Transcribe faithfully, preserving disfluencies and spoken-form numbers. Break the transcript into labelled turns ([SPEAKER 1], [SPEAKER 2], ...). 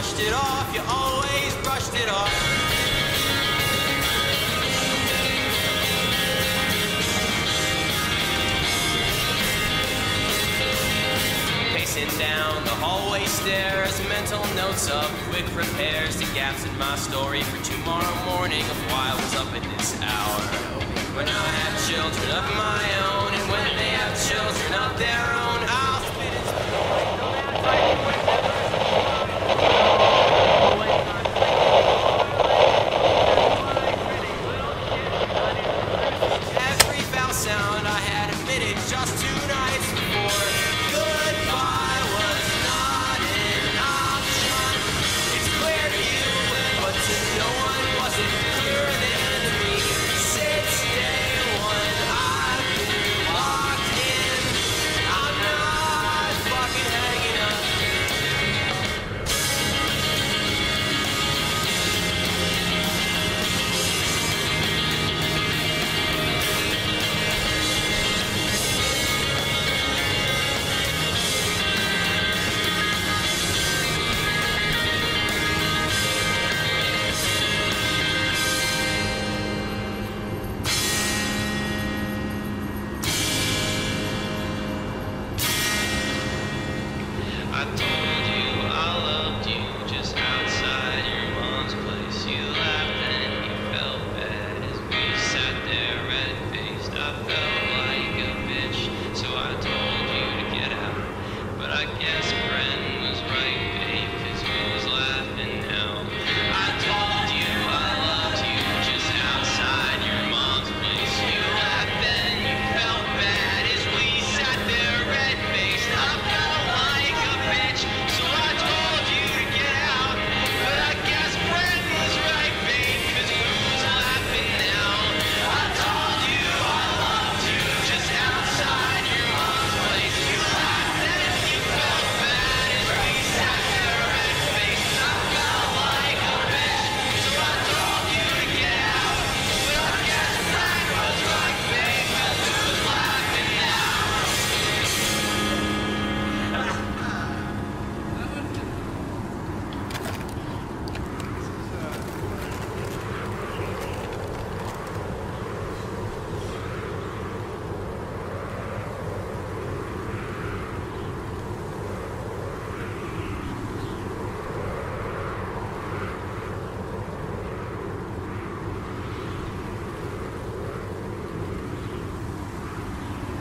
[SPEAKER 1] brushed it off, you always brushed it off. Pacing down the hallway stairs, mental notes of quick repairs to gaps in my story for tomorrow morning of why I was up at this hour. When I have children of my own, and when they have children of their